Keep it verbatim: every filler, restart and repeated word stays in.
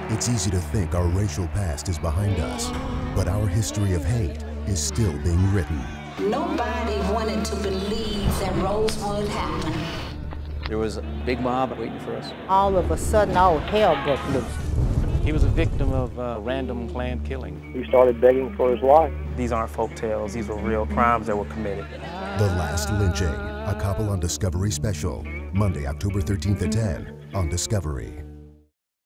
It's easy to think our racial past is behind us, but our history of hate is still being written. Nobody wanted to believe that Rosewood happened. There was a big mob waiting for us. All of a sudden, all hell broke loose. He was a victim of a random planned killing. He started begging for his life. These aren't folk tales, these were real crimes that were committed. The Last Lynching, a Koppel on Discovery special, Monday, October thirteenth at ten on Discovery.